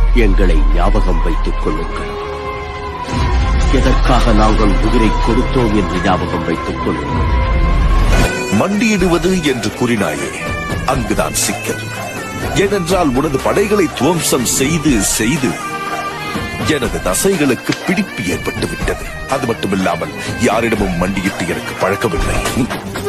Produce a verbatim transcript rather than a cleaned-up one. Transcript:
எங்களை ஞாபகம் வைத்துக் கொள்ளுங்கள். எதற்காக நாங்கள் உயிரை கொடுத்தோம் என்று ஞாபகம் வைத்துக் கொள்ளுங்கள். மண்டியிடுவது என்று கூறினாயே, அங்குதான் சிக்கல். ஏனென்றால் உனது படைகளை துவம்சம் செய்து செய்து எனது தசைகளுக்கு பிடிப்பு ஏற்பட்டு விட்டது. அது மட்டுமில்லாமல் யாரிடமும் மண்டியிட்டு எனக்கு பழக்கமில்லை.